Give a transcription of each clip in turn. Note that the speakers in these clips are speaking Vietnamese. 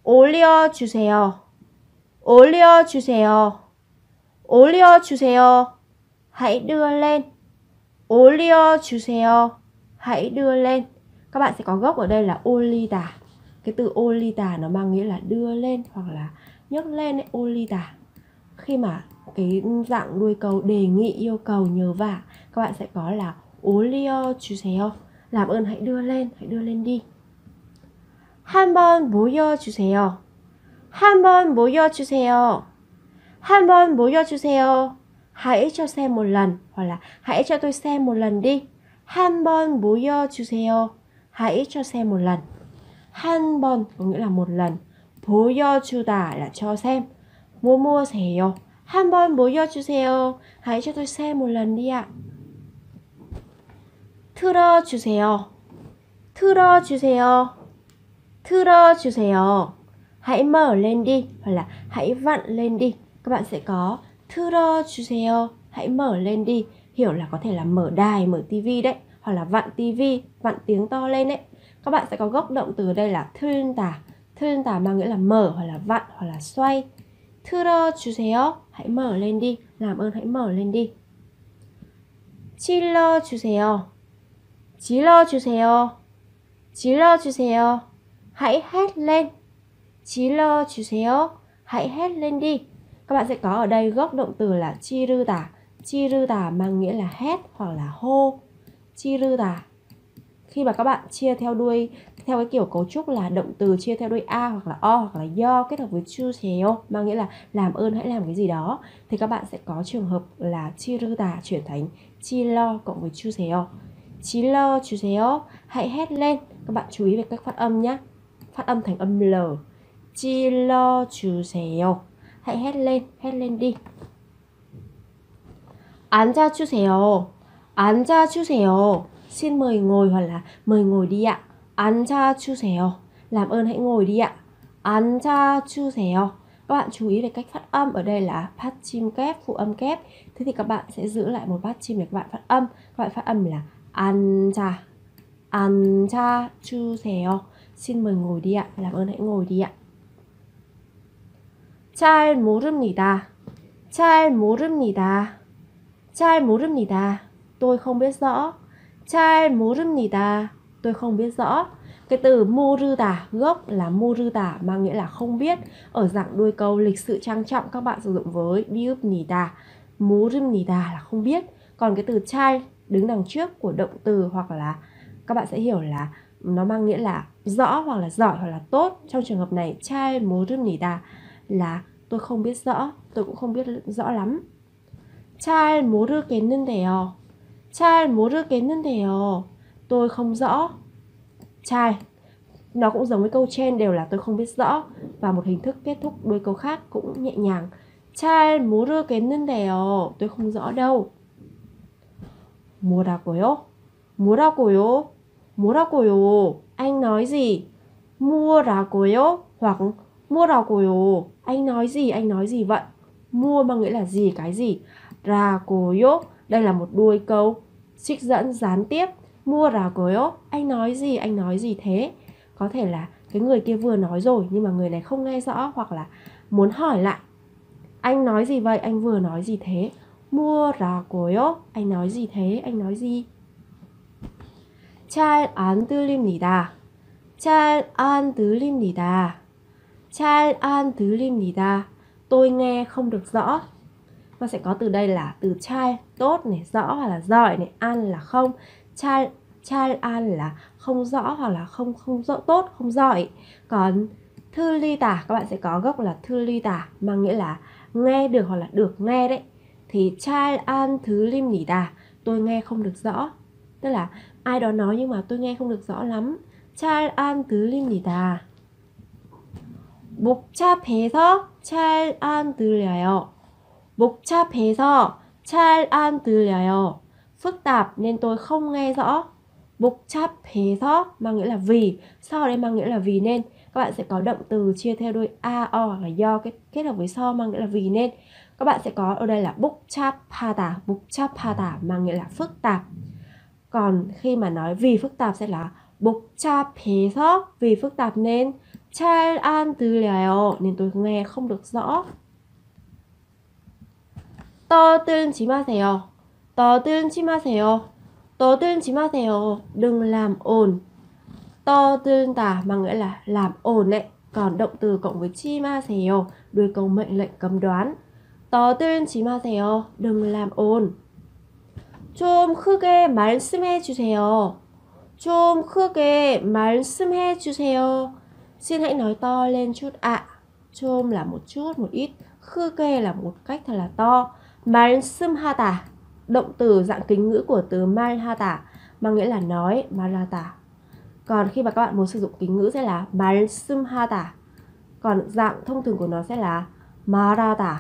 올려주세요. 올려주세요. 올려주세요. Hãy đưa lên. 올려주세요. Hãy đưa lên. Các bạn sẽ có gốc ở đây là 올리다. Cái từ 올리다 nó mang nghĩa là đưa lên hoặc là nhấc lên ấy, 올리다. Khi mà cái dạng đuôi câu đề nghị, yêu cầu, nhờ vả, các bạn sẽ có là 올려주세요. Làm ơn hãy đưa lên đi. 한번 모여주세요. 한번 모여주세요. 한번 모여주세요. Hãy cho xem một lần, hoặc là hãy cho tôi xem một lần đi. 한번 모여주세요. Hãy cho xem một lần. 한번 có nghĩa là một lần. 보여주다 là cho xem. 뭐뭐세요. 한번 모여주세요. Hãy cho tôi xem một lần đi ạ. 틀어주세요. 틀어주세요. 틀어주세요. Hãy mở lên đi, hoặc là hãy vặn lên đi. Các bạn sẽ có 틀어주세요. Hãy mở lên đi. Hiểu là có thể là mở đài, mở tivi đấy, hoặc là vặn tivi, vặn tiếng to lên đấy. Các bạn sẽ có gốc động từ đây là 틀다. 틀다 mang nghĩa là mở, hoặc là vặn, hoặc là xoay. 틀어주세요. Hãy mở lên đi. Làm ơn hãy mở lên đi. 질러주세요. 질러주세요. 질러주세요. Hãy hét lên. 질러주세요. Hãy hét lên đi. Các bạn sẽ có ở đây gốc động từ là 지르다. 지르다 mang nghĩa là hét hoặc là hô. 지르다. Khi mà các bạn chia theo đuôi, theo cái kiểu cấu trúc là động từ chia theo đuôi a hoặc là o hoặc là do kết hợp với 주세요 mang nghĩa là làm ơn hãy làm cái gì đó, thì các bạn sẽ có trường hợp là 지르다 chuyển thành 질러 cộng với 주세요. 질러주세요. Hãy hét lên. Các bạn chú ý về cách phát âm nhé. Phát âm thành âm L. 질러주세요. Hãy hét lên đi. 앉아주세요. 앉아주세요. Xin mời ngồi hoặc là mời ngồi đi ạ. 앉아주세요. Làm ơn hãy ngồi đi ạ. 앉아주세요. Các bạn chú ý về cách phát âm. Ở đây là phát chim kép, phụ âm kép. Thế thì các bạn sẽ giữ lại một phát chim để các bạn phát âm. Các bạn phát âm là 앉아. 앉아주세요. Xin mời ngồi đi ạ. Làm ơn hãy ngồi đi ạ. 잘 모릅니다. 잘 mo릅니다. 잘 mo릅니다. Tôi không biết rõ. 잘 mo릅니다. Tôi không biết rõ. Cái từ mo르다 gốc là mo르다 mang nghĩa là không biết. Ở dạng đuôi câu lịch sự trang trọng các bạn sử dụng với 비읍니다. mo릅니다 là không biết. Còn cái từ 잘 đứng đằng trước của động từ hoặc là các bạn sẽ hiểu là nó mang nghĩa là rõ hoặc là giỏi hoặc là tốt. Trong trường hợp này 잘 mo릅니다 là tôi không biết rõ, tôi cũng không biết rõ lắm. 잘 모르겠는데요. 잘 모르겠는데요. Tôi không rõ. 잘 nó cũng giống với câu trên, đều là tôi không biết rõ. Và một hình thức kết thúc đuôi câu khác cũng nhẹ nhàng. 잘 모르겠는데요. Tôi không rõ đâu. 뭐라고요? 뭐라고요? 뭐라고요? Anh nói gì? 뭐라고요? Hoặc 뭐라고요? Anh nói gì? Anh nói gì vậy? Mua mang nghĩa là gì, cái gì? 라고요. Đây là một đuôi câu trích dẫn gián tiếp. 뭐라고요? Anh nói gì? Anh nói gì thế? Có thể là cái người kia vừa nói rồi nhưng mà người này không nghe rõ, hoặc là muốn hỏi lại. Anh nói gì vậy? Anh vừa nói gì thế? 뭐라고요? Anh nói gì thế? Anh nói gì? 잘 안 들립니다. 잘 안 들립니다. 잘 안 들립니다. Tôi nghe không được rõ. Nó sẽ có từ đây là từ 잘, tốt này, rõ hoặc là giỏi này, an là không. 잘 an là không rõ hoặc là không rõ, tốt, không giỏi. Còn 들리다 các bạn sẽ có gốc là 들리다 mang nghĩa là nghe được hoặc là được nghe đấy. Thì 잘 안 들립니다. Tôi nghe không được rõ. Tức là ai đó nói nhưng mà tôi nghe không được rõ lắm. 잘 안 들립니다. 복잡해서 잘 안 들려요. 복잡해서 잘 안 들려요. Phức tạp nên tôi không nghe rõ. 복잡해서 mang nghĩa là vì, so đây mang nghĩa là vì nên. Các bạn sẽ có động từ chia theo đuôi a, o hoặc là do kết hợp với so mang nghĩa là vì nên. Các bạn sẽ có ở đây là 복잡하다. 복잡하다 mang nghĩa là phức tạp. Còn khi mà nói vì phức tạp sẽ là 복잡해서 vì phức tạp nên 잘 안 들려요. Nên tôi nghe không được rõ. 떠들지 마세요. 떠들지 마세요. 떠들지 마세요. Đừng làm ồn. 떠들다 mà nghĩa là làm ồn đấy. Còn động từ cộng với chi ma세요, đuôi câu mệnh lệnh cấm đoán. 떠들지 마세요. Đừng làm ồn. 좀 크게 말씀해 주세요. 좀 크게 말씀해 주세요. Xin hãy nói to lên chút ạ. 좀 là một chút, một ít. 크게 là một cách thật là to. 말씀하다, động từ dạng kính ngữ của từ 말하다, mang nghĩa là nói, 말하다. Còn khi mà các bạn muốn sử dụng kính ngữ sẽ là 말씀하다. Còn dạng thông thường của nó sẽ là 말하다.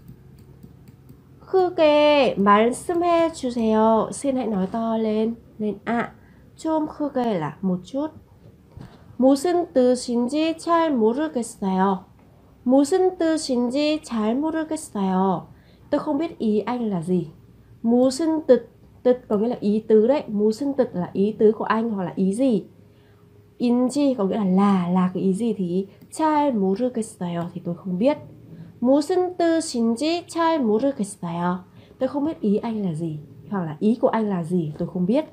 크게 말씀해 주세요. Xin hãy nói to lên ạ. 좀 크게 là một chút. 무슨 뜻인지 잘 모르겠어요. 무슨 뜻인지 잘 모르겠어요. Tôi không biết ý anh là gì. 무슨 뜻, 뜻 có nghĩa là ý tứ đấy. 무슨 뜻 là ý tứ của anh hoặc là ý gì. 인지 có nghĩa là cái ý gì thì 잘 모르겠어요 thì tôi không biết. 무슨 뜻인지 잘 모르겠어요. Tôi không biết ý anh là gì hoặc là ý của anh là gì, tôi không biết.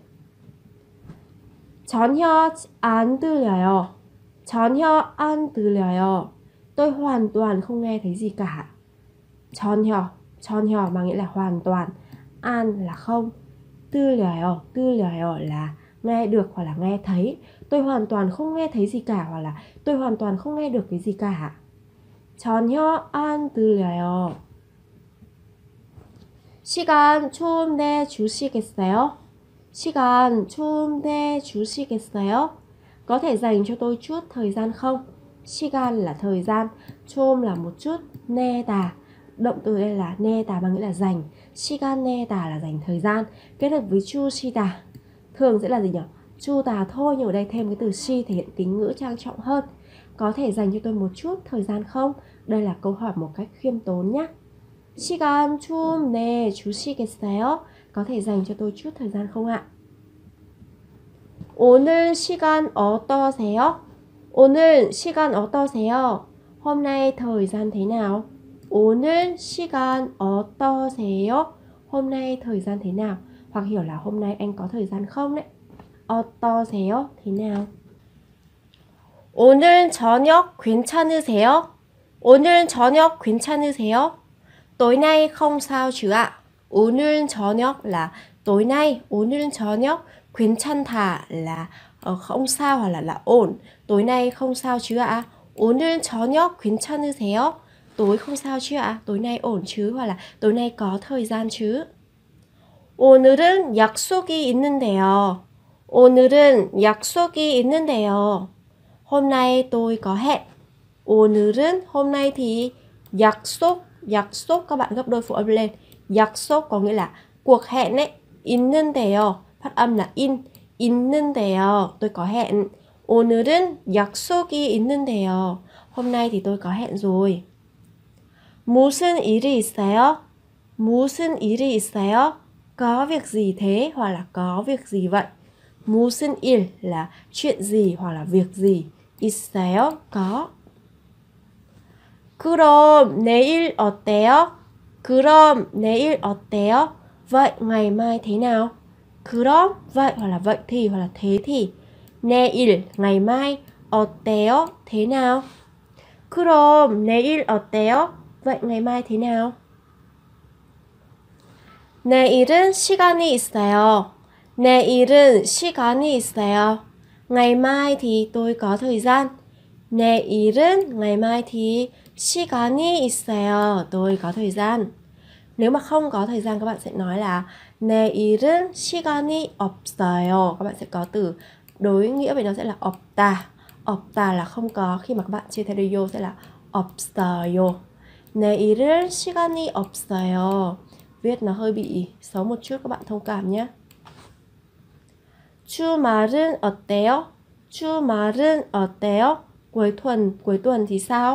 전혀 안 들려요. 전혀 안 들려요. Tôi hoàn toàn không nghe thấy gì cả. 전혀 mà nghĩa là hoàn toàn. An là không. 들려요 là nghe được hoặc là nghe thấy. Tôi hoàn toàn không nghe thấy gì cả hoặc là tôi hoàn toàn không nghe được cái gì cả. 전혀 안 들려요. 시간 좀 내주시겠어요? 시간 좀 내주시겠어요? Có thể dành cho tôi chút thời gian không? 시간 là thời gian, 좀 là một chút, 내다. Động từ đây là 내다 bằng nghĩa là dành. 시간 내다 là dành thời gian. Kết hợp với 주시다. Thường sẽ là gì nhỉ? 주다 thôi, nhưng ở đây thêm cái từ shi thể hiện kính ngữ trang trọng hơn. Có thể dành cho tôi một chút thời gian không? Đây là câu hỏi một cách khiêm tốn nhé. 시간 좀 내주시겠어요? Có thể dành cho tôi chút thời gian không ạ? 오늘 시간 어떠세요? 오늘 시간 어떠세요? Hôm nay thời gian thế nào? 오늘 시간 어떠세요? Hôm nay thời gian thế nào? Hoặc hiểu là hôm nay anh có thời gian không đấy. 어떠세요? thế nào? 오늘 저녁 괜찮으세요? 오늘 저녁 괜찮으세요? Tối nay không sao chứ ạ? 오늘 저녁 là tối nay, 오늘 저녁 괜찮다 là không sao hoặc là ổn. Tối nay không sao chứ ạ? 오늘 저녁 괜찮으세요? Tối không sao chứ ạ? Tối nay ổn chứ hoặc là tối nay có thời gian chứ? 오늘은 약속이 있는데요. 오늘은 약속이 있는데요. Hôm nay tôi có hẹn. 오늘은 hôm nay thì 약속 các bạn gấp đôi phụ âm lên. 약속 có nghĩa là cuộc hẹn ấy. 있는데요 phát âm là 있는데요 tôi có hẹn. 오늘은 약속이 있는데요. Hôm nay thì tôi có hẹn rồi. 무슨 일이 있어요? 무슨 일이 있어요? Có việc gì thế hoặc là có việc gì vậy? 무슨 일 là chuyện gì hoặc là việc gì. 있어요 có. 그럼 내일 어때요? 그럼 내일 어때요? Vậy ngày mai thế nào? 그럼 vậy hoặc là vậy thì hoặc là thế thì. 내일 ngày mai, 어때요 thế nào? 그럼 내일 어때요? Vậy ngày mai thế nào? 내일은 시간이 있어요. 내일은 시간이 있어요. Ngày mai thì tôi có thời gian. 내일은 ngày mai thì 시간이 있어요. Tôi có thời gian. Nếu mà không có thời gian các bạn sẽ nói là 내일은 시간이 없어요. Các bạn sẽ có từ đối nghĩa với nó sẽ là 없다. 없다 là không có. Khi mà các bạn chia theo radio sẽ là 없어요. 내일은 시간이 없어요. Viết nó hơi bị xấu một chút, các bạn thông cảm nhé. 주말은 어때요? 주말은 어때요? cuối tuần thì sao?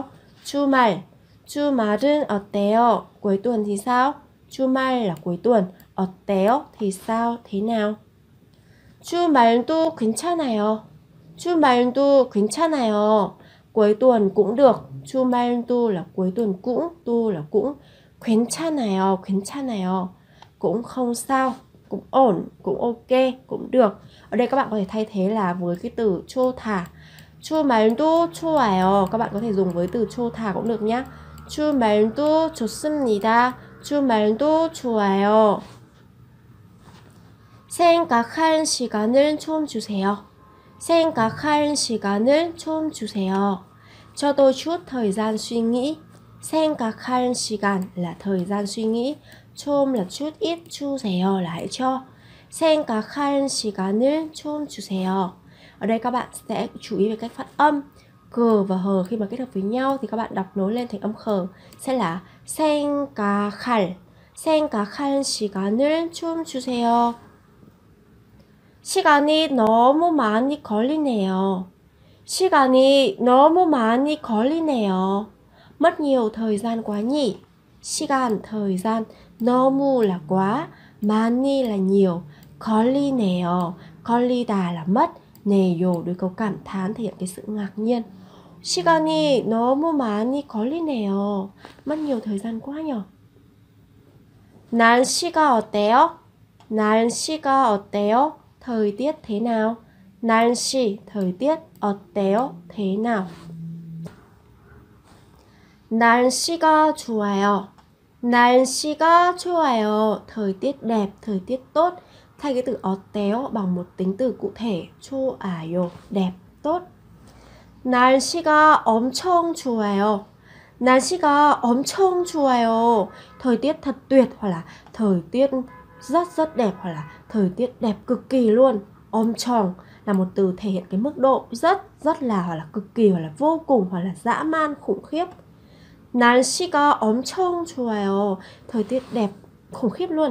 주말은 어때요? Cuối tuần thì sao? 주말 là cuối tuần, 어때요 thì sao, thế nào? 주말도 괜찮아요. 주말도 괜찮아요. cuối tuần cũng được. 주말도 là cuối tuần cũng, tu là cũng. 괜찮아요, 괜찮아요. Cũng không sao, cũng ổn, cũng ok, cũng được. Ở đây các bạn có thể thay thế là với cái từ 좋다. 주말도 좋아요. Các bạn có thể dùng với từ 좋다 cũng được nhé. 주말도 좋습니다. 주말도 좋아요. 생각할 시간을 좀 주세요. 생각할 시간을 좀 주세요. Cho tôi chút thời gian suy nghĩ. 생각할 시간 là thời gian suy nghĩ. 좀 là chút ít, 주세요 là hãy cho. 생각할 시간을 좀 주세요. Ở đây các bạn sẽ chú ý về cách phát âm. G và H khi mà kết hợp với nhau thì các bạn đọc nối lên thành âm khờ sẽ là 생각할. 생각할 시간을 좀 주세요. 시간이 너무 많이 걸리네요. 시간이 너무 많이 걸리네요. Mất nhiều thời gian quá nhỉ. 시간 thời gian, 너무 là quá, 많이 là nhiều, 걸리네요. 걸리다 là mất, 네요 đối câu cảm thán thể hiện cái sự ngạc nhiên. 시간이 너무 많이 걸리네요. mất nhiều thời gian quá nhỉ. 날씨가 어때요? 날씨가 어때요? Thời tiết thế nào? 날씨, thời tiết, 어때요? Thế nào? 날씨가 좋아요. 날씨가 좋아요. Thời tiết đẹp, thời tiết tốt. Thay cái từ 어때요 bằng một tính từ cụ thể. 좋아요, đẹp, tốt. 날씨가 엄청 좋아요. 날씨가 엄청 좋아요. Thời tiết thật tuyệt hoặc là thời tiết rất đẹp hoặc là thời tiết đẹp cực kỳ luôn. 엄청 là một từ thể hiện cái mức độ rất là hoặc là cực kỳ hoặc là vô cùng hoặc là dã man khủng khiếp. 날씨가 엄청 좋아요. Thời tiết đẹp khủng khiếp luôn.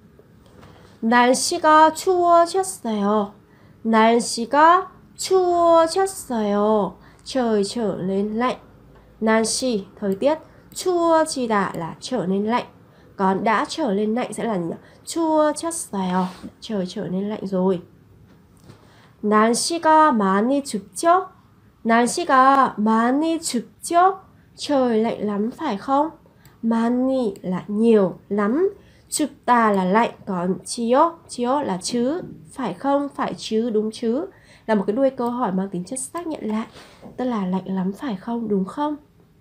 날씨가 추워졌어요. 날씨가 추워졌어요. Trời trở nên lạnh. 날씨 thời tiết, 추워지다 là trở nên lạnh. Còn đã trở nên lạnh sẽ là 추워졌어요. Trời trở nên lạnh rồi. 날씨가 많이 춥죠? 날씨가 많이 춥죠? Trời lạnh lắm phải không? 많이 là nhiều, lắm. 춥다 là lạnh, còn chiếu là chứ, phải không, phải chứ, đúng chứ. Là một cái đuôi câu hỏi mang tính chất xác nhận lại. Tức là lạnh lắm phải không, đúng không?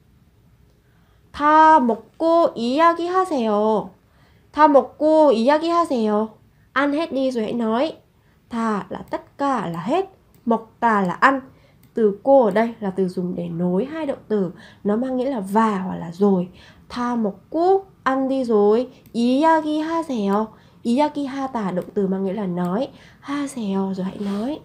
다 먹고 이야기하세요. 다 먹고 이야기하세요. Ăn hết đi rồi hãy nói. 다 là tất cả là hết. 먹다 là ăn. Từ cô ở đây là từ dùng để nối hai động từ. Nó mang nghĩa là và hoặc là rồi. 다 먹고 ăn đi rồi. 이야기하세요. 이야기하다 động từ mang nghĩa là nói. 하세요 rồi hãy nói.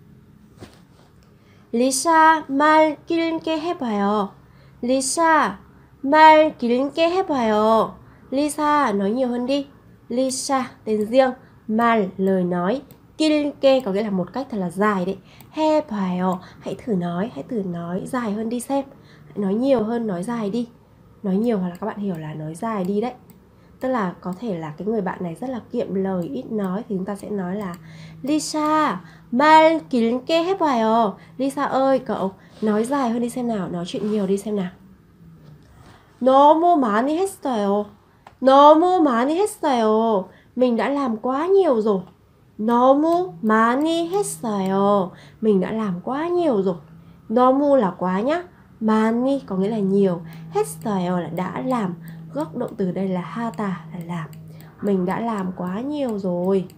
리사 말 길게 해봐요. 리사 말 길게 해봐요. Lisa nói nhiều hơn đi. Lisa tên riêng, 말 lời nói, 길게 có nghĩa là một cách thật là dài đấy. 해봐요 hãy thử nói dài hơn đi xem. Hãy nói nhiều hơn, nói dài đi. Nói nhiều hoặc là các bạn hiểu là nói dài đi đấy. Tức là có thể là cái người bạn này rất là kiệm lời, ít nói thì chúng ta sẽ nói là Lisa, 말 길게 해봐요. Lisa ơi, cậu nói dài hơn đi xem nào, nói chuyện nhiều đi xem nào. 너무 많이 했어요. 너무 많이 했어요. Mình đã làm quá nhiều rồi. 너무 많이 했어요. Mình đã làm quá nhiều rồi. 너무 là quá nhá. 많이 có nghĩa là nhiều. 했어요 là đã làm. Gốc động từ đây là 하다 là làm. Mình đã làm quá nhiều rồi.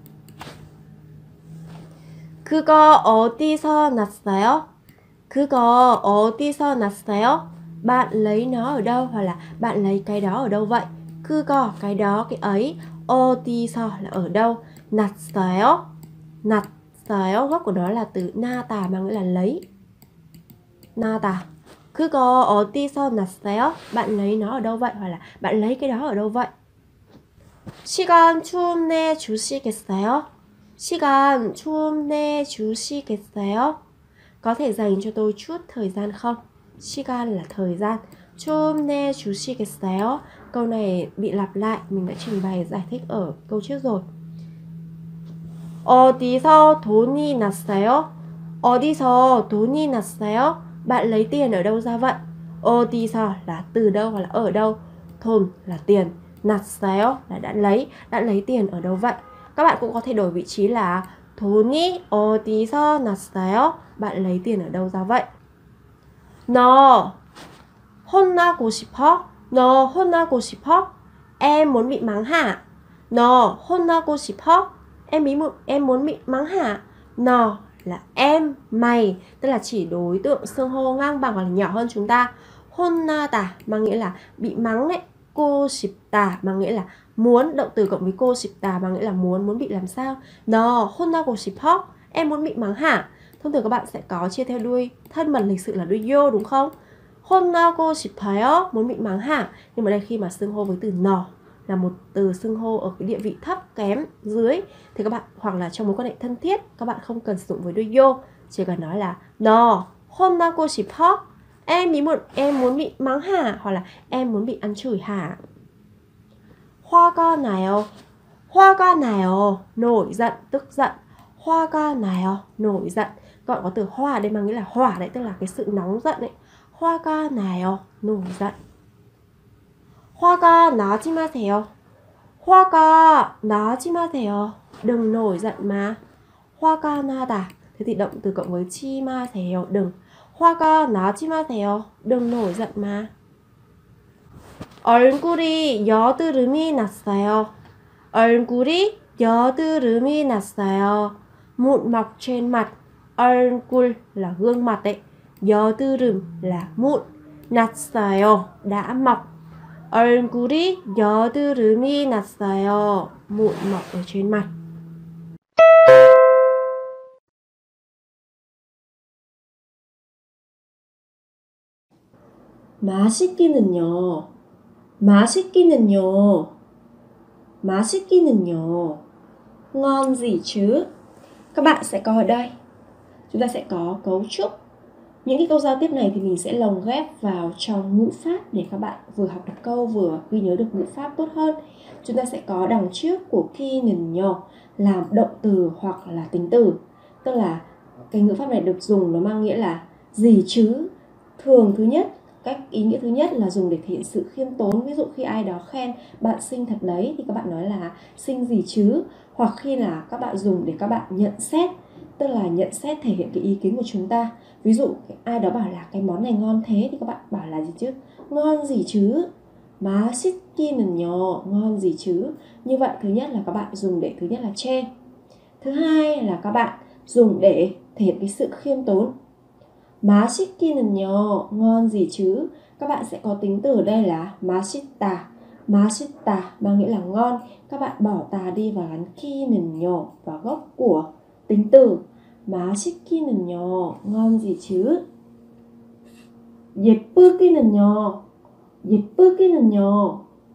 그거 어디서 났어요? 그거 어디서 났어요? Bạn lấy nó ở đâu? Hoặc là bạn lấy cái đó ở đâu vậy? 그거 cái đó, cái ấy. 어디서 là ở đâu? 났어요. 났어요 gốc của nó là từ 나다 mang nghĩa là lấy. 나다. 그거 어디서 났어요? Bạn lấy nó ở đâu vậy? Hoặc là bạn lấy cái đó ở đâu vậy? 시간 좀 내주시겠어요? 시간 좀 내주시겠어요? Có thể dành cho tôi chút thời gian không? 시간 là thời gian. 좀 내주시겠어요? Câu này bị lặp lại, mình đã trình bày giải thích ở câu trước rồi. 어디서 돈이 났어요? 어디서 돈이 났어요? Bạn lấy tiền ở đâu ra vậy? 어디서 là từ đâu hoặc là ở đâu. 돈 là tiền. 났어요 là đã lấy tiền ở đâu vậy? Các bạn cũng có thể đổi vị trí là 돈이 어디서 났어요? Bạn lấy tiền ở đâu ra vậy? 너 혼나고 싶어? 너 혼나고 싶어? Em muốn bị mắng hả? 너 혼나고 싶어? Em muốn bị mắng hả? 너 là em, mày, tức là chỉ đối tượng xưng hô ngang bằng hoặc là nhỏ hơn chúng ta. 혼나다 mang nghĩa là bị mắng đấy. cô 싶다 mang nghĩa là muốn, động từ cộng với cô 싶다 mang nghĩa là muốn bị làm sao. 너 혼나고 싶어? Em muốn bị mắng hả? Thông thường các bạn sẽ có chia theo đuôi thân mật lịch sự là đuôi yo đúng không? 혼나고 싶어요? Muốn bị mắng hả? Nhưng mà đây khi mà xưng hô với từ 너 là một từ xưng hô ở cái địa vị thấp kém dưới thì các bạn hoặc là trong mối quan hệ thân thiết các bạn không cần sử dụng với đuôi yo, chỉ cần nói là 너 혼나고 싶어? Em muốn bị mắng hả? Hoặc là em muốn bị ăn chửi hả? 화가 나요. 화가 나요. Nổi giận, tức giận. 화가 나요. Nổi giận. Các bạn có từ hoa ở đây mang nghĩa là hỏa đấy, tức là cái sự nóng giận đấy. 화가 나요. Nổi giận. 화가 나지 마세요. 화가 나지 마세요. Đừng nổi giận mà. 화가 나다. Thế thì động từ cộng với chi 마세요. Đừng. 화가 나지 마세요. Đừng nổi giận mà. 얼굴이 여드름이 났어요. 얼굴이 여드름이 났어요. Mụn mọc trên mặt. 얼굴 là gương mặt đấy. 여드름 là mụn. 났어요 đã mọc. 얼굴이 여드름이 났어요. Mụn mọc ở trên mặt. 맛있기는요. 맛있기는요. 맛있기는요. Ngon gì chứ? Các bạn sẽ có ở đây. Chúng ta sẽ có cấu trúc. Những cái câu giao tiếp này thì mình sẽ lồng ghép vào trong ngữ pháp để các bạn vừa học được câu vừa ghi nhớ được ngữ pháp tốt hơn. Chúng ta sẽ có đằng trước của 기는요 làm động từ hoặc là tính từ. Tức là cái ngữ pháp này được dùng nó mang nghĩa là gì chứ. Thường thứ nhất, ý nghĩa thứ nhất là dùng để thể hiện sự khiêm tốn. Ví dụ khi ai đó khen bạn xinh thật đấy thì các bạn nói là xinh gì chứ. Hoặc khi là các bạn dùng để các bạn nhận xét, tức là nhận xét thể hiện cái ý kiến của chúng ta. Ví dụ ai đó bảo là cái món này ngon thế thì các bạn bảo là gì chứ? Ngon gì chứ? 맛있기는요. Ngon gì chứ? Như vậy thứ nhất là các bạn dùng để thứ nhất là chê. Thứ hai là các bạn dùng để thể hiện cái sự khiêm tốn. 맛있기는요. Ngon gì chứ? Các bạn sẽ có tính từ ở đây là 맛있다. 맛있다 mang nghĩa là ngon. Các bạn bỏ tà đi và gắn 기는요 vào gốc của tính từ. 맛있기는요. Ngon gì chứ? 예쁘기는요. 예쁘기는요.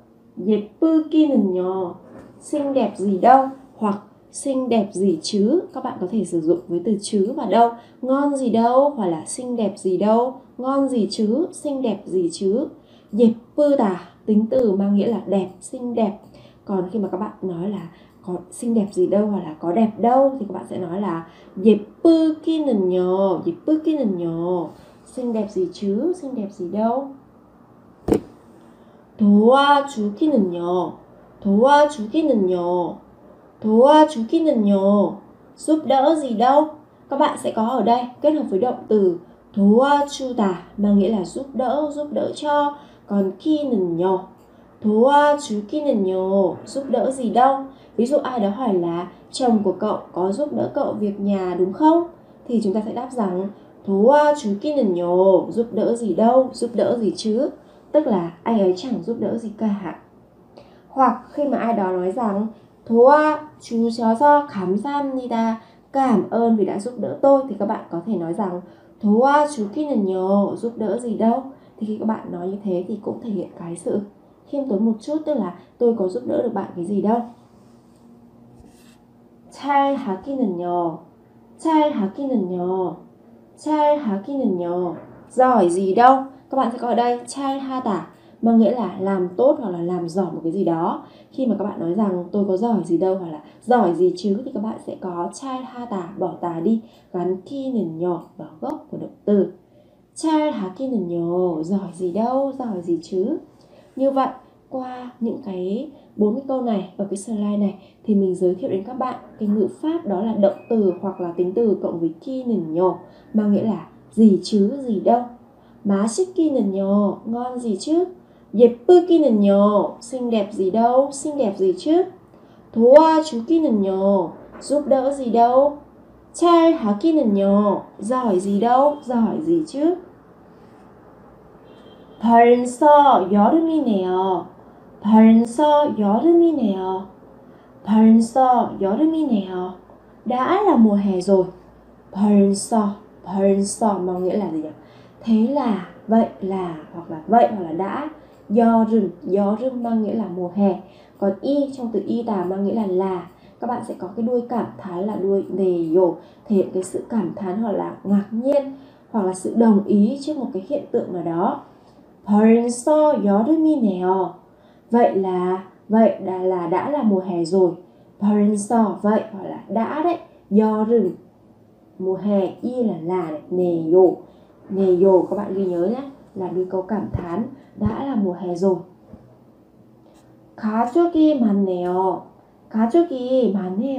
예쁘기는요. Xinh đẹp gì đâu hoặc xinh đẹp gì chứ. Các bạn có thể sử dụng với từ chứ và đâu. Ngon gì đâu hoặc là xinh đẹp gì đâu. Ngon gì chứ, xinh đẹp gì chứ. 예쁘다 tính từ mang nghĩa là đẹp, xinh đẹp. Còn khi mà các bạn nói là có xinh đẹp gì đâu hoặc là có đẹp đâu thì các bạn sẽ nói là 예쁘기는요. 예쁘기는요. Xinh đẹp gì chứ, xinh đẹp gì đâu. 도와주기는요. 도와주기는요. 도와주기는요. Giúp đỡ gì đâu. Các bạn sẽ có ở đây kết hợp với động từ 도와주다 mang nghĩa là giúp đỡ cho. Còn 기는요. 도와주기는요. Giúp đỡ gì đâu. Ví dụ ai đó hỏi là chồng của cậu có giúp đỡ cậu việc nhà đúng không? Thì chúng ta sẽ đáp rằng 도와주기는요. Giúp đỡ gì đâu, giúp đỡ gì chứ. Tức là anh ấy chẳng giúp đỡ gì cả. Hoặc khi mà ai đó nói rằng 도와주셔서 감사합니다. Cảm ơn vì đã giúp đỡ tôi thì các bạn có thể nói rằng 도와주기는요. Giúp đỡ gì đâu. Thì khi các bạn nói như thế thì cũng thể hiện cái sự khiêm tốn một chút, tức là tôi có giúp đỡ được bạn cái gì đâu. 잘하기는요. 잘하기는요. 잘하기는요. Giỏi gì đâu. Các bạn sẽ có ở đây 잘하다 mang nghĩa là làm tốt hoặc là làm giỏi một cái gì đó. Khi mà các bạn nói rằng tôi có giỏi gì đâu hoặc là giỏi gì chứ thì các bạn sẽ có 잘하다 bỏ tà đi, gắn 기는요 vào gốc của động từ. 잘 하기는요. Giỏi gì đâu, giỏi gì chứ. Như vậy, qua những cái 4 cái câu này ở cái slide này thì mình giới thiệu đến các bạn cái ngữ pháp đó là động từ hoặc là tính từ cộng với 기는요, mang nghĩa là gì chứ, gì đâu. 맛있기는요, ngon gì chứ. 예쁘기는요, xinh đẹp gì đâu, xinh đẹp gì chứ. 도와주기는요, giúp đỡ gì đâu. 잘 하기는요, giỏi gì đâu, giỏi gì chứ. 벌써 여름이네요. 벌써 여름이네요. 벌써 여름이네요. Đã là mùa hè rồi. 벌써 mang nghĩa là gì nhỉ? Thế là, vậy là, hoặc là vậy, hoặc là đã. 여름 mang nghĩa là mùa hè. Còn y trong từ y tà mang nghĩa là. Các bạn sẽ có cái đuôi cảm thán là đuôi 네요, thể hiện cái sự cảm thán hoặc là ngạc nhiên hoặc là sự đồng ý trước một cái hiện tượng nào đó. 벌써 여름이네요. Vậy là đã là mùa hè rồi. 벌써 vậy hoặc là đã đấy. 여름 mùa hè, y là này. 네요 các bạn ghi nhớ nhé, là đuôi câu cảm thán, đã là mùa hè rồi. 가족이 많네요. 가족이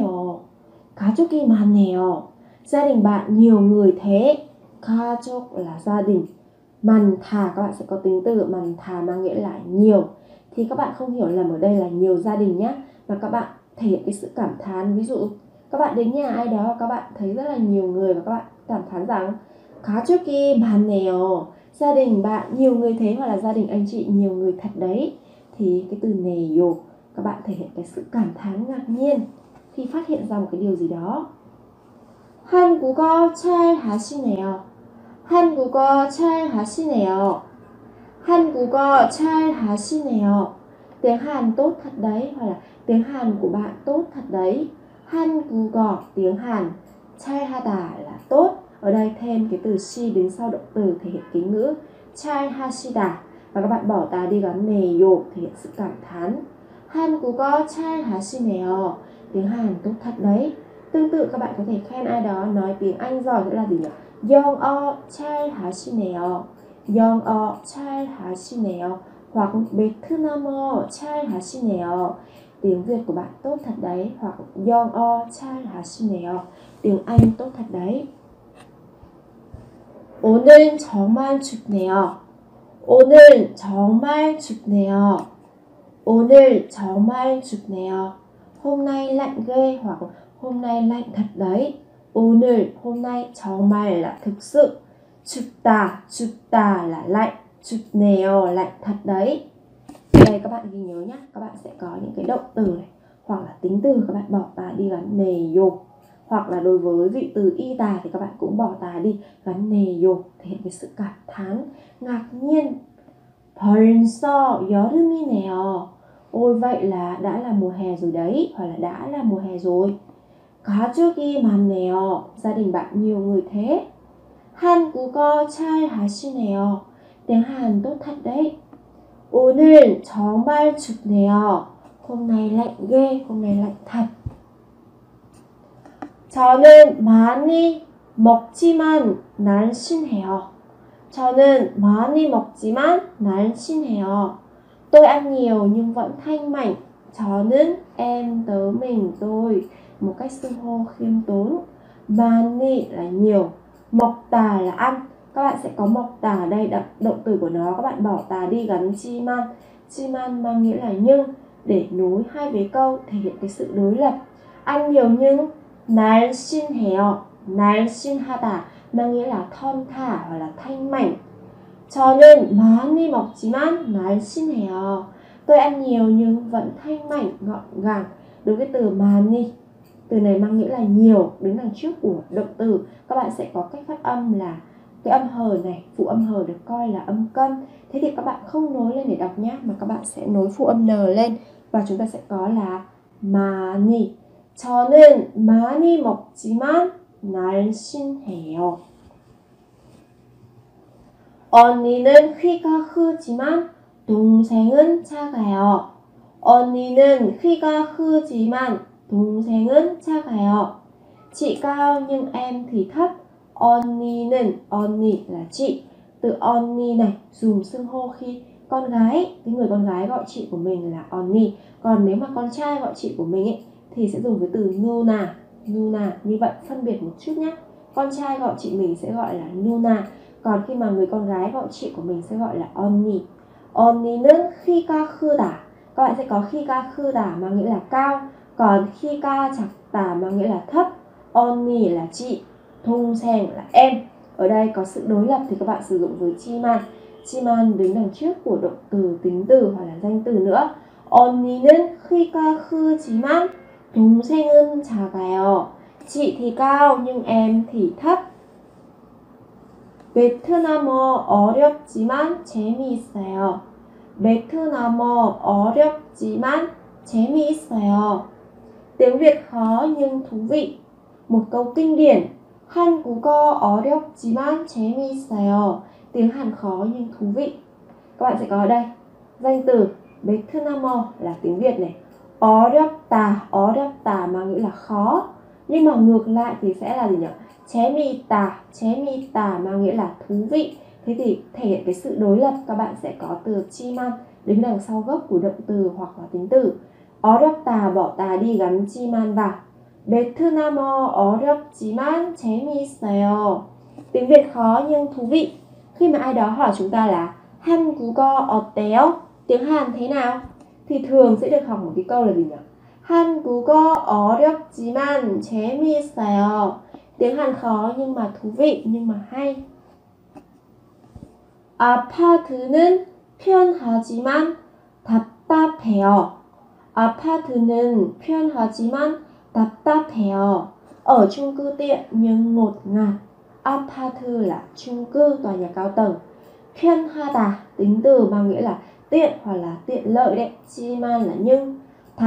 많네요. Gia đình bạn nhiều người thế. 가족 là gia đình. 많다 các bạn sẽ có tính từ 많다 mang nghĩa là nhiều. Thì các bạn không hiểu lầm ở đây là nhiều gia đình nhé, mà các bạn thể hiện cái sự cảm thán. Ví dụ các bạn đến nhà ai đó, các bạn thấy rất là nhiều người và các bạn cảm thán rằng 가족이 많네요, gia đình bạn nhiều người thế, hoặc là gia đình anh chị nhiều người thật đấy. Thì cái từ 네요 các bạn thể hiện cái sự cảm thán ngạc nhiên khi phát hiện ra một cái điều gì đó. 한국어 잘 하시네요. 한국어 잘 하시네요. 한국어 잘 하시네요. Tiếng Hàn tốt thật đấy, hoặc là tiếng Hàn của bạn tốt thật đấy. 한국어 tiếng Hàn, 잘하다 là tốt. Ở đây thêm cái từ si đứng sau động từ thể hiện kính ngữ. 잘하시다 và các bạn bỏ tà đi gắn 네요 thể hiện sự cảm thán. 한국어 잘 하시네요. Tiếng Hàn tốt thật đấy. Tương tự các bạn có thể khen ai đó nói tiếng Anh giỏi sẽ là gì nhỉ? 영어 잘 하시네요. 영어 잘 하시네요. Hoặc 베트남어 잘 하시네요. Tiếng Việt của bạn tốt thật đấy. Hoặc 영어 잘 하시네요. Tiếng Anh tốt thật đấy. 오늘 정말 춥네요. 오늘 정말 춥네요. 오늘 정말 춥네요. Hôm nay lạnh ghê, hoặc hôm nay lạnh thật đấy. 오늘 hôm nay, 정말 là thực sự. 춥다 là lạnh. 춥네요 lạnh thật đấy. Đây các bạn ghi nhớ nhé, các bạn sẽ có những cái động từ này hoặc là tính từ, các bạn bỏ tà đi gắn 네요. Hoặc là đối với vị từ y tà thì các bạn cũng bỏ tà đi gắn 네요, thể hiện cái sự cảm thán, ngạc nhiên. 벌써 여름이네요. Ôi vậy là đã là mùa hè rồi đấy, hoặc là đã là mùa hè rồi. 가족이 많네요. Gia đình bạn nhiều người thế. 한국어 잘 하시네요. Tiếng Hàn tốt thật đấy. 오늘 정말 춥네요. Hôm nay lạnh ghê, hôm nay lạnh thật. 저는 많이 먹지만 날씬해요. 저는 많이 먹지만 날씬해요. Tôi ăn nhiều nhưng vẫn thanh mảnh. 저는 em, tớ, mình, tôi, một cách xưng hô khiêm tốn. 많이 là nhiều, 먹다 là ăn. Các bạn sẽ có 먹다 ở đây, động từ của nó các bạn bỏ tà đi gắn 지만. 지만 mang nghĩa là nhưng, để nối hai vế câu thể hiện cái sự đối lập. Ăn nhiều nhưng 날씬해요. 날씬하다 mang nghĩa là thon thả hoặc là thanh mảnh. 저는 많이 먹지만 날씬해요. Tôi ăn nhiều nhưng vẫn thanh mảnh, gọn gàng. Đối với từ 많이, từ này mang nghĩa là nhiều, đứng đằng trước của động từ. Các bạn sẽ có cách phát âm là cái âm hờ này, phụ âm hờ được coi là âm cân. Thế thì các bạn không nối lên để đọc nhé, mà các bạn sẽ nối phụ âm n lên. Và chúng ta sẽ có là 많이. 저는 많이 먹지만 날씬해요. 언니는 키가 크지만 동생은 작아요. 언니는 키가 크지만 동생은 작아요. Chị cao nhưng em thì thấp. 언니는, 언니 là chị, Từ 언니 này dùng xưng hô khi con gái, cái người con gái gọi chị của mình là 언니. Còn nếu mà con trai gọi chị của mình ấy, thì sẽ dùng với từ 누나. Như vậy phân biệt một chút nhé. Con trai gọi chị mình sẽ gọi là 누나. Còn khi mà người con gái gọi chị của mình sẽ gọi là 언니. 언니는 키가 크다. Các bạn sẽ có 키가 크다 mang nghĩa là cao. Còn 키가 작다 mang nghĩa là thấp. 언니 là chị, 동생 là em. Ở đây có sự đối lập thì các bạn sử dụng với 지만. 지만 đứng đằng trước của động từ, tính từ hoặc là danh từ nữa. 언니는 키가 크지만 동생은 작아요. Chị thì cao nhưng em thì thấp. 베트남어 어렵지만 재미있어요. 베트남어 어렵지만 재미있어요. Tiếng Việt khó nhưng thú vị. Một câu kinh điển. 한국어 어렵지만 재미있어요. Tiếng Hàn khó nhưng thú vị. Các bạn sẽ có ở đây danh từ 베트남어 là tiếng Việt này. 어렵다 mang nghĩa là khó. Nhưng mà ngược lại thì sẽ là gì nhỉ? 재미있다 mang nghĩa là thú vị. Thế thì thể hiện cái sự đối lập, các bạn sẽ có từ 지만 đứng đằng sau gốc của động từ hoặc là tính từ. 어렵다 bỏ tà đi gắn 지만 vào. 베트남어 어렵지만 재미있어요. Tiếng Việt khó nhưng thú vị. Khi mà ai đó hỏi chúng ta là 한국어 어때요? Tiếng Hàn thế nào? Thì thường sẽ được học một cái câu là gì nhỉ? 한국어 어렵지만 재미있어요. Tiếng Hàn khó nhưng mà thú vị, nhưng mà hay. 아파트는 편하지만 답답해요. 아파트는 편하지만 답답해요. Ở chung cư tiện nhưng ngột ngạt. 아파트 là chung cư, tòa nhà cao tầng. 편하다 tính từ mang nghĩa là tiện hoặc là tiện lợi đấy. 지만 là nhưng.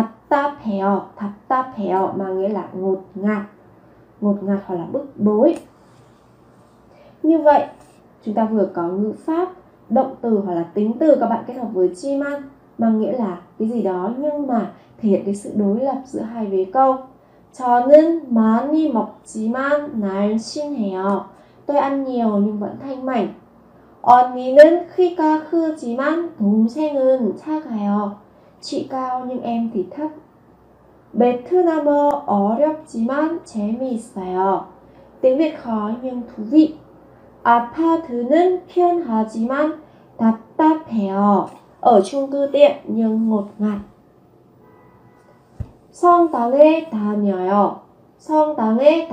답답해요 mang nghĩa là ngột ngạt hoặc là bức bối. Như vậy chúng ta vừa có ngữ pháp, động từ hoặc là tính từ các bạn kết hợp với 지만 mang nghĩa là cái gì đó nhưng mà thể hiện cái sự đối lập giữa hai vế câu. 저는 많이 먹지만 날씬해요. Tôi ăn nhiều nhưng vẫn thanh mảnh. 언니는 키가 크지만 동생은 작아요. Chị cao nhưng em thì thấp. 베트남어 어렵지만 재미있어요. Tiếng Việt khó nhưng thú vị. 아파트는 편하지만 답답해요. Ở chung cư tiện nhưng ngột ngạt. 성당에 다녀요. 성당에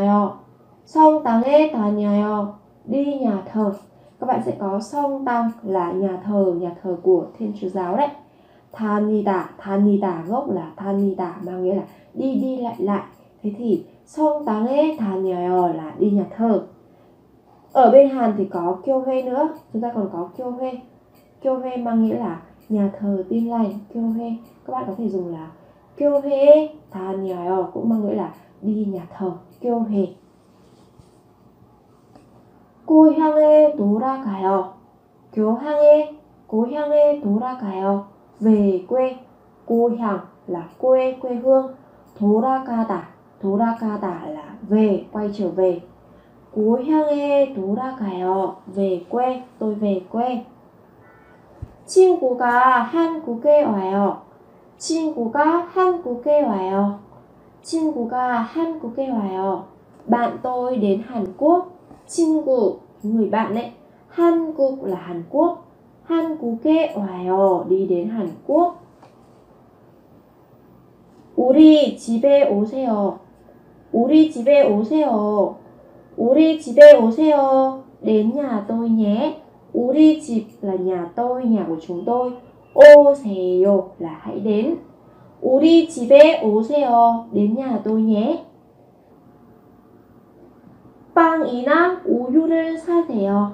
다녀요. Đi nhà thờ. Các bạn sẽ có 성당 là nhà thờ của Thiên Chúa giáo đấy. 다니다 gốc là 다니다 mang nghĩa là đi lại. Thế thì 성당에 다녀요 là đi nhà thờ. Ở bên Hàn thì có 교회 nữa. Chúng ta còn có 교회. 교회 mang nghĩa là nhà thờ tin lành. 교회 các bạn có thể dùng là 교회에 다녀요 cũng mang nghĩa là đi nhà thờ. 교회. 고향에 돌아가요. 고향에 돌아가요. Về quê. 고향 là quê hương. 돌아가다 là về, quay trở về. 고향에 돌아가요. Về quê, tôi về quê. 친구가 한국에 와요. Bạn tôi đến Hàn Quốc. 친구, người bạn đấy. 한국 là Hàn Quốc. 한국에 와요, đi đến Hàn Quốc. 우리 집에 오세요. Đến nhà tôi nhé. 우리 집 là nhà tôi, nhà của chúng tôi. 오세요 là hãy đến. 우리 집에 오세요. Đến nhà tôi nhé. 빵이나 우유를 사세요.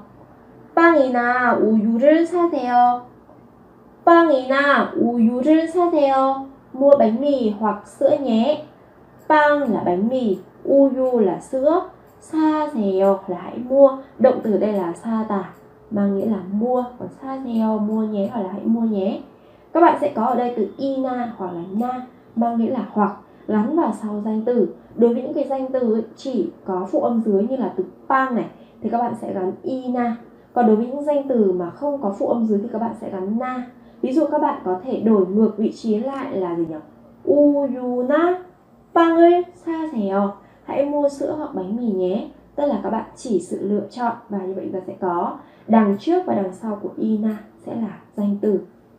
Mua bánh mì hoặc sữa nhé. 빵 là bánh mì, 우유 là sữa, 사세요 là hãy mua. Động từ đây là 사다 mang nghĩa là mua, còn 사세요 mua nhé hoặc là hãy mua nhé. Các bạn sẽ có ở đây từ ina hoặc là na mang nghĩa là hoặc gắn vào sau danh từ. Đối với những cái danh từ chỉ có phụ âm dưới như là từ 빵 này thì các bạn sẽ gắn ina. Còn đối với những danh từ mà không có phụ âm dưới thì các bạn sẽ gắn na. Ví dụ các bạn có thể đổi ngược vị trí lại là gì nhỉ? 우유나 빵을 사세요. Hãy mua sữa hoặc bánh mì nhé. Tức là các bạn chỉ sự lựa chọn, và như vậy chúng ta sẽ có đằng trước và đằng sau của ina sẽ là danh từ.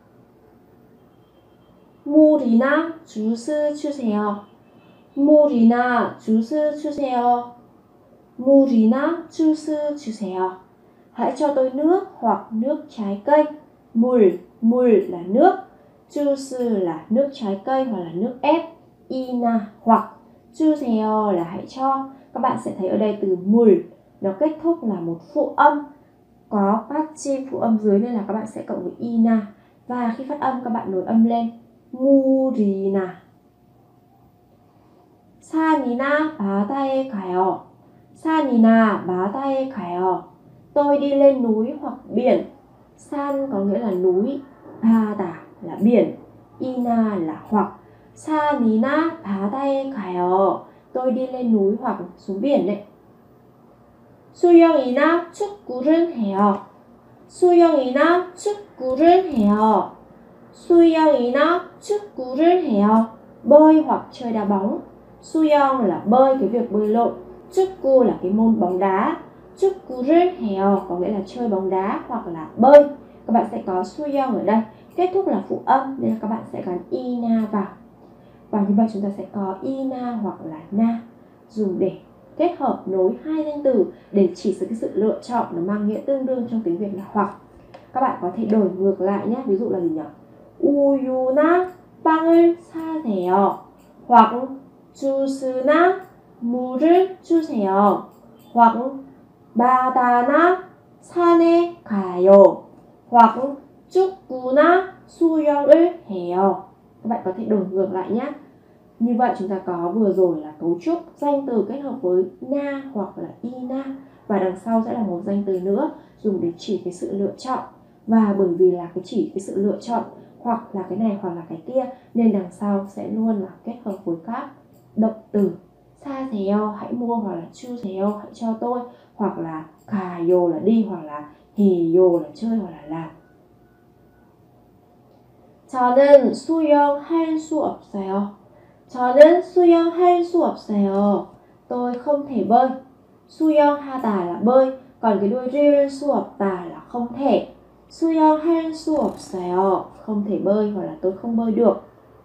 물이나 주스 주세요. 물이나 주스 주세요. 물이나 주스 주세요. Hãy cho tôi nước hoặc nước trái cây. Mul là nước, juice là nước trái cây hoặc là nước ép, ina hoặc, 주세요 là hãy cho. Các bạn sẽ thấy ở đây từ mul nó kết thúc là một phụ âm, có 받침 phụ âm dưới nên là các bạn sẽ cộng với ina, và khi phát âm các bạn nối âm lên 물이나. 산이나 바다에 가요. 산이나 바다에 가요. Tôi đi lên núi hoặc biển. San có nghĩa là núi, 바다 là biển, ina là hoặc. 산이나 바다에 가요. Tôi đi lên núi hoặc xuống biển đấy. 수영이나 축구를 해요. 수영이나 축구를 해요. 수영이나 축구를 해요. Bơi hoặc chơi đá bóng. 수영 là bơi, cái việc bơi lội. 축구 là cái môn bóng đá. 축구를 해요 có nghĩa là chơi bóng đá hoặc là bơi. Các bạn sẽ có 수영 ở đây, kết thúc là phụ âm nên là các bạn sẽ gắn ina vào. Và như vậy chúng ta sẽ có ina hoặc là na, dùng để kết hợp nối hai danh từ để chỉ cái sự lựa chọn nó mang nghĩa tương đương trong tiếng Việt là hoặc. Các bạn có thể đổi ngược lại nhé. Ví dụ là gì nhỉ? 우유나 빵을 사세요. hoặc 주스나 물을 주세요. hoặc 바다나 산에 가요. hoặc 축구나 수영을 해요. Các bạn có thể đổi ngược lại nhé. Như vậy chúng ta có vừa rồi là cấu trúc danh từ kết hợp với na hoặc là ina, và đằng sau sẽ là một danh từ nữa dùng để chỉ cái sự lựa chọn. Và bởi vì là cái chỉ cái sự lựa chọn hoặc là cái này hoặc là cái kia nên đằng sau sẽ luôn là kết hợp với các động từ. 사세요 hãy mua, hoặc là 주세요 hãy cho tôi, hoặc là 가요 là đi, hoặc là 해요 là chơi hoặc là làm. 저는 수영할 수 없어요. 저는 수영할 수 없어요. Tôi không thể bơi. 수영하다 là bơi, còn cái đuôi 릴 수 없다 là không thể. 수영할 수 없어요 không thể bơi hoặc là tôi không bơi được.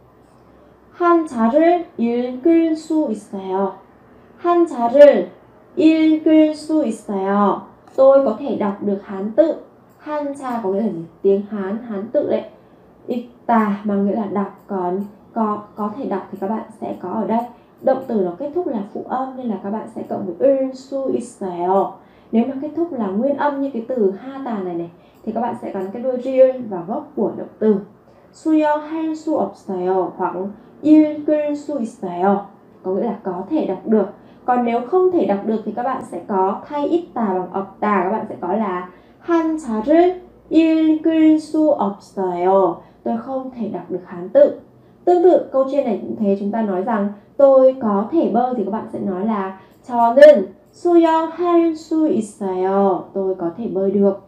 한자를 읽을 수 있어요. 한자를 읽을 수 있어요. Tôi có thể đọc được Hán tự. 한자 có nghĩa là tiếng Hán, Hán tự đấy. Icta mang nghĩa là đọc, còn có thể đọc thì các bạn sẽ có ở đây. Động từ nó kết thúc là phụ âm nên là các bạn sẽ cộng với 읽을 수 있어요. Nếu mà kết thúc là nguyên âm như cái từ 하다 này thì các bạn sẽ gắn cái đuôi 릴 vào gốc của động từ. 수영할 수 없어요 hoặc 읽을 수 있어요 có nghĩa là có thể đọc được. Còn nếu không thể đọc được thì các bạn sẽ có thay ít tà bằng 없다, các bạn sẽ có là 한자를 읽을 수 없어요. Tôi không thể đọc được Hán tự. Tương tự câu trên này cũng thế, chúng ta nói rằng tôi có thể bơi thì các bạn sẽ nói là 저는 수영할 수 있어요. Tôi có thể bơi được.